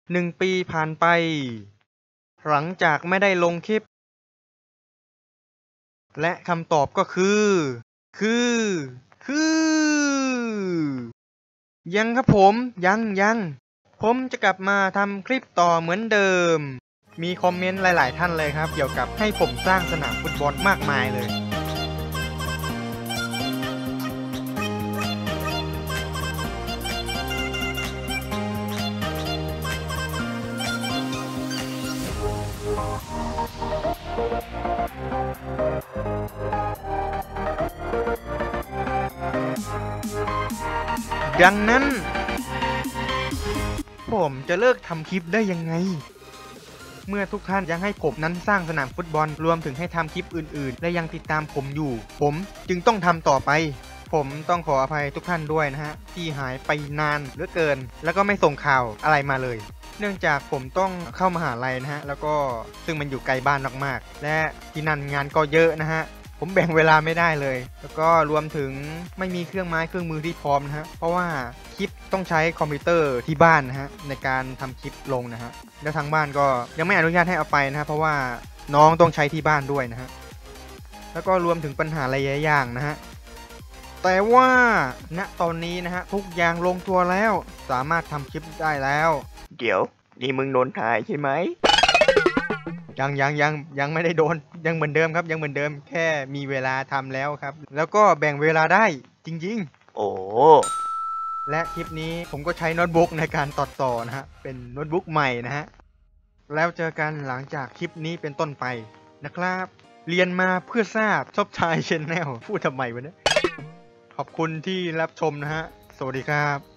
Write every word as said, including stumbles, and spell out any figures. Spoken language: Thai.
หนึ่งปีผ่านไปหลังจากไม่ได้ลงคลิปและคำตอบก็คือคือคือยังครับผมยังยังผมจะกลับมาทำคลิปต่อเหมือนเดิมมีคอมเมนต์หลายๆท่านเลยครับเกี่ยวกับให้ผมสร้างสนามฟุตบอลมากมายเลยดังนั้นผมจะเลิกทำคลิปได้ยังไงเมื่อทุกท่านยังให้ผมนั้นสร้างสนามฟุตบอลรวมถึงให้ทำคลิปอื่นๆและยังติดตามผมอยู่ผมจึงต้องทำต่อไปผมต้องขออภัยทุกท่านด้วยนะฮะที่หายไปนานเหลือเกินแล้วก็ไม่ส่งข่าวอะไรมาเลยเนื่องจากผมต้องเข้ามหาลัยนะฮะแล้วก็ซึ่งมันอยู่ไกลบ้านมากๆและที่นั่นงานก็เยอะนะฮะผมแบ่งเวลาไม่ได้เลยแล้วก็รวมถึงไม่มีเครื่องไม้เครื่องมือที่พร้อมนะฮะเพราะว่าคลิปต้องใช้คอมพิวเตอร์ที่บ้านนะฮะในการทำคลิปลงนะฮะแล้วทางบ้านก็ยังไม่อนุญาตให้เอาไปนะฮะเพราะว่าน้องต้องใช้ที่บ้านด้วยนะฮะแล้วก็รวมถึงปัญหาหลายอย่างนะฮะแต่ว่าณตอนนี้นะฮะทุกอย่างลงตัวแล้วสามารถทำคลิปได้แล้วเดี๋ยวนี่มึงโดนถ่ายใช่ไหมยังยังยังยังไม่ได้โดนยังเหมือนเดิมครับยังเหมือนเดิมแค่มีเวลาทำแล้วครับแล้วก็แบ่งเวลาได้จริงๆโอ้และคลิปนี้ผมก็ใช้โน้ตบุ๊กในการตัดต่อนะฮะเป็นโน้ตบุ๊กใหม่นะฮะแล้วเจอกันหลังจากคลิปนี้เป็นต้นไปนะครับเรียนมาเพื่อทราบชอบชายชแนลพูดทำไมวะเนี่ยขอบคุณที่รับชมนะฮะสวัสดีครับ